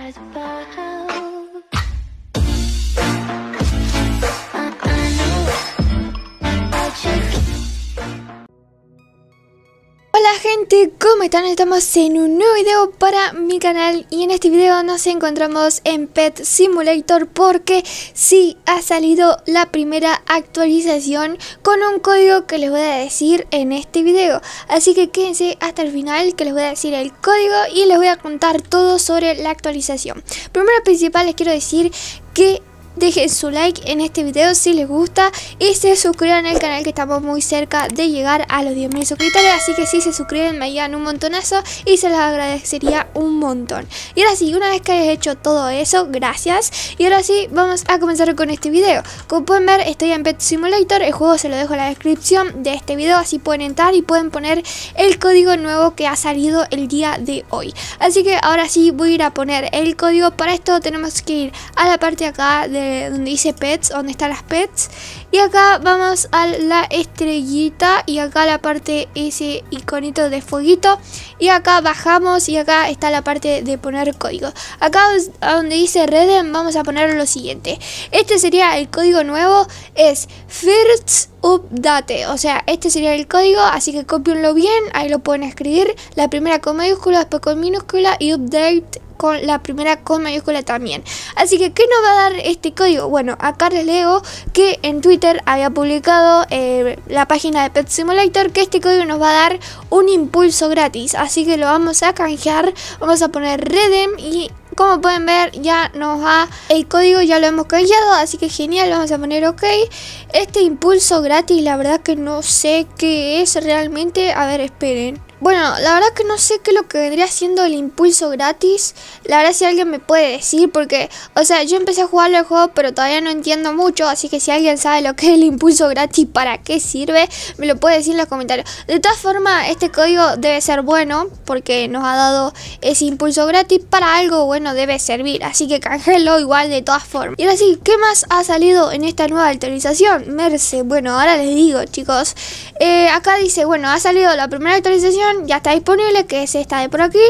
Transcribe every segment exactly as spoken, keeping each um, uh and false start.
Hola gente, ¿cómo están? Estamos en un nuevo video para mi canal y en este video nos encontramos en Pet Simulator porque sí ha salido la primera actualización con un código que les voy a decir en este video. Así que quédense hasta el final que les voy a decir el código y les voy a contar todo sobre la actualización. Primero principal les quiero decir que dejen su like en este video si les gusta y se suscriban al canal, que estamos muy cerca de llegar a los diez mil suscriptores. Así que si se suscriben me ayudan un montonazo y se los agradecería un montón. Y ahora sí, una vez que hayas hecho todo eso, gracias. Y ahora sí, vamos a comenzar con este video. Como pueden ver, estoy en Pet Simulator. El juego se lo dejo en la descripción de este video, así pueden entrar y pueden poner el código nuevo que ha salido el día de hoy. Así que ahora sí voy a ir a poner el código. Para esto tenemos que ir a la parte de acá de donde dice pets, donde están las pets, y acá vamos a la estrellita y acá la parte, ese iconito de fueguito, y acá bajamos y acá está la parte de poner código. Acá donde dice Redeem vamos a poner lo siguiente. Este sería el código nuevo, es First Update, o sea, este sería el código, así que copienlo bien, ahí lo pueden escribir, la primera con mayúscula, después con minúscula y update con la primera con mayúscula también. Así que, ¿qué nos va a dar este código? Bueno, acá les leo que en Twitter había publicado eh, la página de Pet Simulator que este código nos va a dar un impulso gratis. Así que lo vamos a canjear, vamos a poner Redeem y como pueden ver ya nos va el código, ya lo hemos canjeado, así que genial, vamos a poner ok. Este impulso gratis, la verdad que no sé qué es realmente, a ver, esperen. Bueno, la verdad que no sé qué es lo que vendría siendo el impulso gratis. La verdad si alguien me puede decir, porque, o sea, yo empecé a jugar el juego pero todavía no entiendo mucho. Así que si alguien sabe lo que es el impulso gratis, para qué sirve, me lo puede decir en los comentarios. De todas formas, este código debe ser bueno porque nos ha dado ese impulso gratis. Para algo bueno debe servir, así que canjelo igual de todas formas. Y ahora sí, ¿qué más ha salido en esta nueva actualización? Merce, bueno, ahora les digo, chicos. eh, Acá dice, bueno, ha salido la primera actualización, ya está disponible, que es esta de por aquí.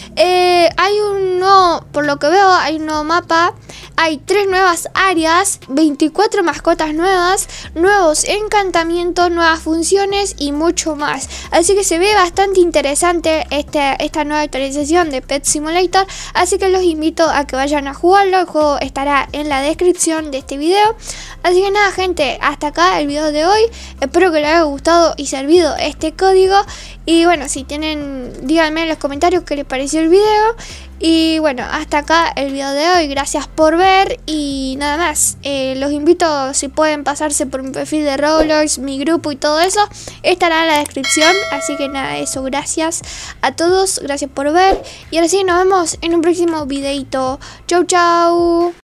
eh, Hay un nuevo, por lo que veo, hay un nuevo mapa. Hay tres nuevas áreas, veinticuatro mascotas nuevas, nuevos encantamientos, nuevas funciones y mucho más. Así que se ve bastante interesante este, esta nueva actualización de Pet Simulator. Así que los invito a que vayan a jugarlo. El juego estará en la descripción de este video. Así que nada gente, hasta acá el video de hoy. Espero que les haya gustado y servido este código. Y bueno, si tienen, díganme en los comentarios qué les pareció el video. Y bueno, hasta acá el video de hoy. Gracias por ver y nada más. eh, Los invito, si pueden pasarse por mi perfil de Roblox, mi grupo y todo eso, estará en la descripción. Así que nada, eso, gracias a todos. Gracias por ver. Y ahora sí, nos vemos en un próximo videito. Chau chau.